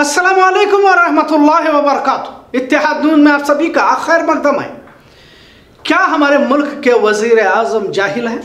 अस्सलामु अलैकुम व रहमतुल्लाहि व बरकातुहू। इत्तेहाद नून में आप सभी का खैर मकदम है। क्या हमारे मुल्क के वजीर आजम जाहिल हैं?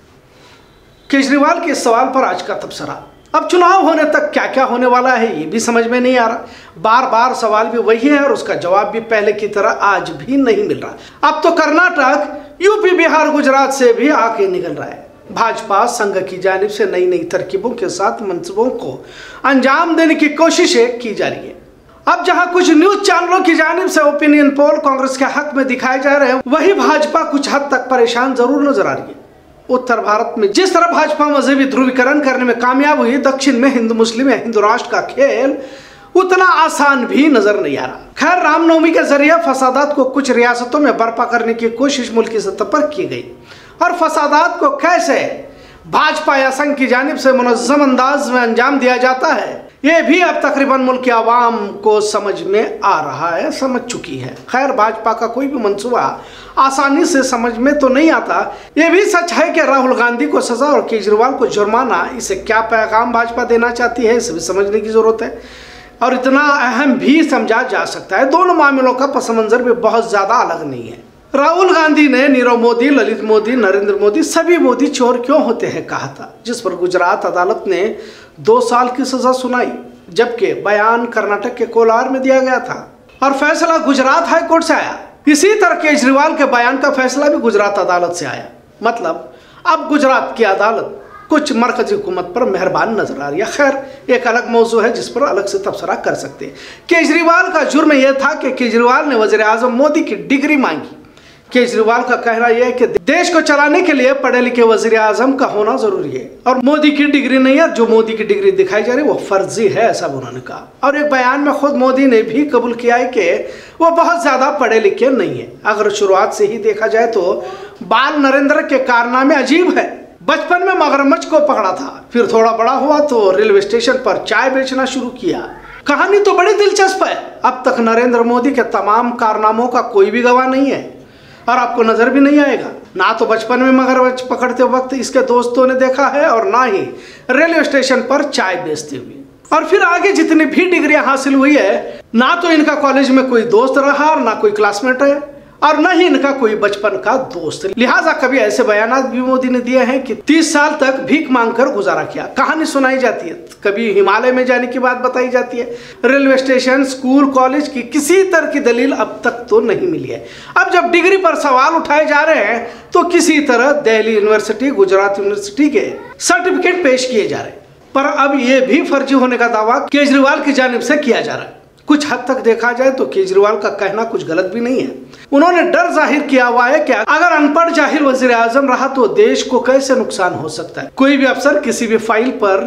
केजरीवाल के इस सवाल पर आज का तबसरा। अब चुनाव होने तक क्या क्या होने वाला है ये भी समझ में नहीं आ रहा। बार बार सवाल भी वही है और उसका जवाब भी पहले की तरह आज भी नहीं मिल रहा। अब तो कर्नाटक, यूपी, बिहार, गुजरात से भी आके निकल रहा है। भाजपा संघ की जानिब से नई नई तरकीबों के साथ मंसूबों को अंजाम देने की कोशिशें की जा रही है। अब जहां कुछ न्यूज चैनलों की जानिब से ओपिनियन पोल कांग्रेस के हक में दिखाए जा रहे हैं, वही भाजपा कुछ हद तक परेशान जरूर नजर आ रही है। उत्तर भारत में जिस तरह भाजपा मजहबी ध्रुवीकरण करने में कामयाब हुई, दक्षिण में हिंदू मुस्लिम या हिंदू राष्ट्र का खेल उतना आसान भी नजर नहीं आ रहा। खैर, रामनवमी के जरिए फसादात को कुछ रियासतों में बर्पा करने की कोशिश मुल्की सतह पर की गई और फसादात को कैसे भाजपा या संघ की जानिब से मुनज़्ज़म अंदाज में अंजाम दिया जाता है, ये भी अब तकरीबन मुल्क की आवाम को समझ में आ रहा है, समझ चुकी है। खैर, भाजपा का कोई भी मंसूबा आसानी से समझ में तो नहीं आता। ये भी सच है कि राहुल गांधी को सजा और केजरीवाल को जुर्माना, इसे क्या पैगाम भाजपा देना चाहती है, इसे भी समझने की जरूरत है। और इतना अहम भी समझा जा सकता है, दोनों मामलों का पस मंजर भी बहुत ज्यादा अलग नहीं है। राहुल गांधी ने नीरव मोदी, ललित मोदी, नरेंद्र मोदी, सभी मोदी चोर क्यों होते हैं कहा था, जिस पर गुजरात अदालत ने 2 साल की सजा सुनाई, जबकि बयान कर्नाटक के कोलार में दिया गया था और फैसला गुजरात हाई कोर्ट से आया। इसी तरह केजरीवाल के बयान का फैसला भी गुजरात अदालत से आया। मतलब अब गुजरात की अदालत कुछ मरकजी हुकूमत पर मेहरबान नजर आ रही है। खैर, एक अलग मौजू है जिस पर अलग से तबसरा कर सकते हैं। केजरीवाल का जुर्म यह था कि केजरीवाल ने वजीर आजम मोदी की डिग्री मांगी। केजरीवाल का कहना यह है कि देश को चलाने के लिए पढ़े लिखे वजीर आजम का होना जरूरी है और मोदी की डिग्री नहीं है। जो मोदी की डिग्री दिखाई जा रही है वो फर्जी है, ऐसा उन्होंने कहा। और एक बयान में खुद मोदी ने भी कबूल किया है कि वो बहुत ज्यादा पढ़े लिखे नहीं है। अगर शुरुआत से ही देखा जाए तो बाल नरेंद्र के कारनामे अजीब है। बचपन में मगरमच्छ को पकड़ा था, फिर थोड़ा बड़ा हुआ तो रेलवे स्टेशन पर चाय बेचना शुरू किया। कहानी तो बड़ी दिलचस्प है। अब तक नरेंद्र मोदी के तमाम कारनामों का कोई भी गवाह नहीं है और आपको नजर भी नहीं आएगा। ना तो बचपन में मगरमच्छ पकड़ते वक्त इसके दोस्तों ने देखा है और ना ही रेलवे स्टेशन पर चाय बेचते हुए। और फिर आगे जितनी भी डिग्रियां हासिल हुई है, ना तो इनका कॉलेज में कोई दोस्त रहा और ना कोई क्लासमेट है और न ही इनका कोई बचपन का दोस्त। लिहाजा कभी ऐसे बयान भी मोदी ने दिए हैं कि 30 साल तक भीख मांगकर गुजारा किया। कहानी सुनाई जाती है, कभी हिमालय में जाने की बात बताई जाती है। रेलवे स्टेशन, स्कूल, कॉलेज की किसी तरह की दलील अब तक तो नहीं मिली है। अब जब डिग्री पर सवाल उठाए जा रहे हैं तो किसी तरह दिल्ली यूनिवर्सिटी, गुजरात यूनिवर्सिटी के सर्टिफिकेट पेश किए जा रहे हैं। पर अब ये भी फर्जी होने का दावा केजरीवाल की जानिब से किया जा रहा है। कुछ हद तक देखा जाए तो केजरीवाल का कहना कुछ गलत भी नहीं है। उन्होंने डर जाहिर किया हुआ है कि अगर अनपढ़ जाहिल वजीर आजम रहा तो देश को कैसे नुकसान हो सकता है। कोई भी अफसर किसी भी फाइल पर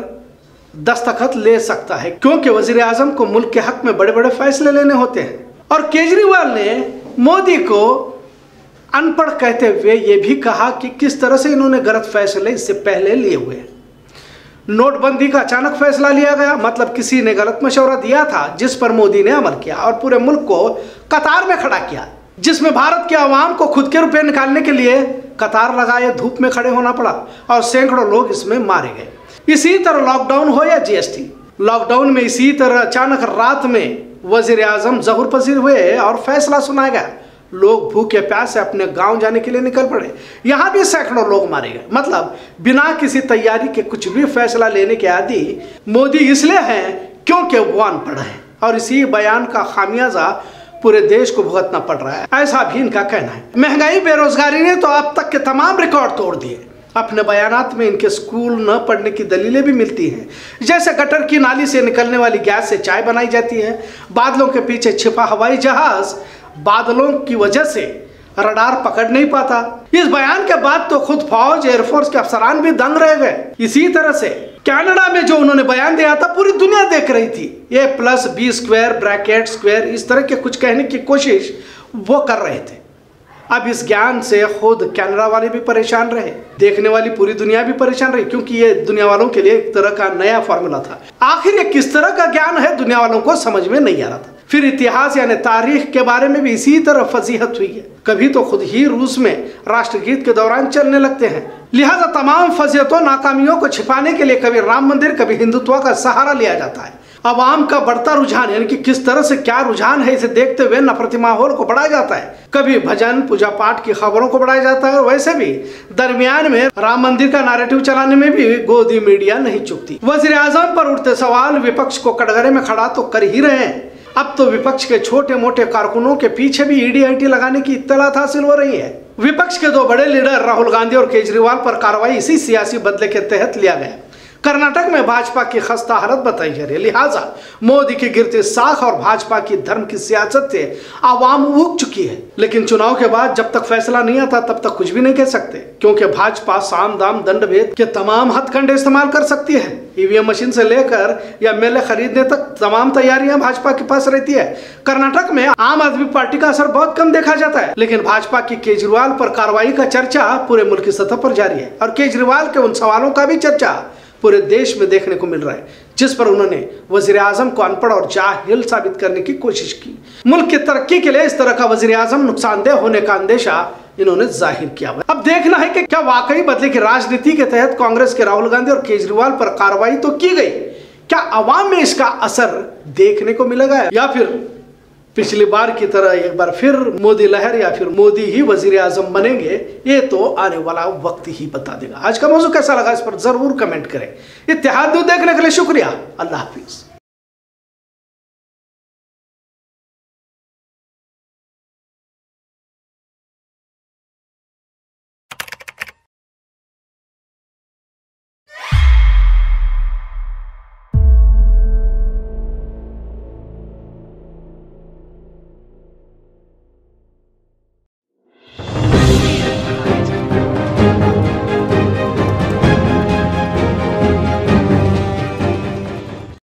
दस्तखत ले सकता है, क्योंकि वजीर आजम को मुल्क के हक में बड़े बड़े फैसले लेने होते हैं। और केजरीवाल ने मोदी को अनपढ़ कहते हुए ये भी कहा कि किस तरह से इन्होंने गलत फैसले इससे पहले लिए हुए हैं। नोटबंदी का अचानक फैसला लिया गया, मतलब किसी ने गलत मशवरा दिया था जिस पर मोदी ने अमल किया और पूरे मुल्क को कतार में खड़ा किया, जिसमें भारत के आवाम को खुद के रुपए निकालने के लिए कतार लगाए धूप में खड़े होना पड़ा और सैकड़ों लोग इसमें मारे गए। इसी तरह लॉकडाउन हो या जीएसटी, लॉकडाउन में इसी तरह अचानक रात में वजीर आजम ज़हूर पसीर हुए और फैसला सुनाया गया। लोग भूखे प्यासे अपने गांव जाने के लिए निकल पड़े। यहाँ भी सैकड़ों लोग मारे गए। मतलब बिना किसी तैयारी के कुछ भी फैसला लेने के आदी मोदी इसलिए हैं क्योंकि वो अनपढ़ है और इसी बयान का खामियाजा पूरे देश को भुगतना पड़ रहा है, ऐसा भी इनका कहना है। महंगाई, बेरोजगारी ने तो अब तक के तमाम रिकॉर्ड तोड़ दिए। अपने बयानात में इनके स्कूल न पढ़ने की दलीलें भी मिलती हैं, जैसे गटर की नाली से निकलने वाली गैस से चाय बनाई जाती है, बादलों के पीछे छिपा हवाई जहाज बादलों की वजह से रडार पकड़ नहीं पाता। इस बयान के बाद तो खुद फौज, एयरफोर्स के अफसरान भी दंग रह गए। इसी तरह से कनाडा में जो उन्होंने बयान दिया था पूरी दुनिया देख रही थी। A+B² ब्रैकेट स्क्वायर इस तरह के कुछ कहने की कोशिश वो कर रहे थे। अब इस ज्ञान से खुद कनाडा वाले भी परेशान रहे, देखने वाली पूरी दुनिया भी परेशान रही, क्योंकि ये दुनिया वालों के लिए एक तरह का नया फॉर्मूला था। आखिर ये किस तरह का ज्ञान है दुनिया वालों को समझ में नहीं आ रहा था। फिर इतिहास यानी तारीख के बारे में भी इसी तरह फजीहत हुई है। कभी तो खुद ही रूस में राष्ट्रगीत के दौरान चलने लगते हैं। लिहाजा तमाम फजीहतों, नाकामियों को छिपाने के लिए कभी राम मंदिर, कभी हिंदुत्व का सहारा लिया जाता है। आवाम का बढ़ता रुझान, यानी कि किस तरह से क्या रुझान है, इसे देखते हुए नफरती माहौल को बढ़ाया जाता है। कभी भजन पूजा पाठ की खबरों को बढ़ाया जाता है, और वैसे भी दरमियान में राम मंदिर का नैरेटिव चलाने में भी गोदी मीडिया नहीं चुकती। वजीर आजम पर उठते सवाल विपक्ष को कटघरे में खड़ा तो कर ही रहे हैं। अब तो विपक्ष के छोटे मोटे कारकुनों के पीछे भी ईडी आईटी लगाने की इत्तलात हासिल हो रही है। विपक्ष के दो बड़े लीडर राहुल गांधी और केजरीवाल पर कार्रवाई इसी सियासी बदले के तहत लिया गया। कर्नाटक में भाजपा की खस्ता हालत बताई जा रही है, लिहाजा मोदी की गिरती साख और भाजपा की धर्म की सियासत से आवाम उग चुकी है। लेकिन चुनाव के बाद जब तक फैसला नहीं आता तब तक कुछ भी नहीं कह सकते, क्योंकि भाजपा साम दाम दंड भेद के तमाम हथकंडे इस्तेमाल कर सकती है। ईवीएम मशीन से लेकर या मेले खरीदने तक तमाम तैयारियां भाजपा के पास रहती है। कर्नाटक में आम आदमी पार्टी का असर बहुत कम देखा जाता है, लेकिन भाजपा की केजरीवाल पर कार्रवाई का चर्चा पूरे मुल्क की सतह पर जारी है, और केजरीवाल के उन सवालों का भी चर्चा पूरे देश में देखने को मिल रहा है, जिस पर उन्होंने वजीर आजम को अनपढ़ और जाहिल साबित करने की कोशिश की। मुल्क की तरक्की के लिए इस तरह का वजीर आजम नुकसानदेह होने का अंदेशा इन्होंने जाहिर किया है। अब देखना है कि क्या वाकई बदले की राजनीति के तहत कांग्रेस के राहुल गांधी और केजरीवाल पर कार्रवाई तो की गई, क्या आवाम में इसका असर देखने को मिलेगा, या फिर पिछली बार की तरह एक बार फिर मोदी लहर या फिर मोदी ही वजीर आजम बनेंगे। ये तो आने वाला वक्त ही बता देगा। आज का मौजू कैसा लगा इस पर जरूर कमेंट करें। इत्तेहाद न्यूज़ देखने के लिए शुक्रिया। अल्लाह हाफिज।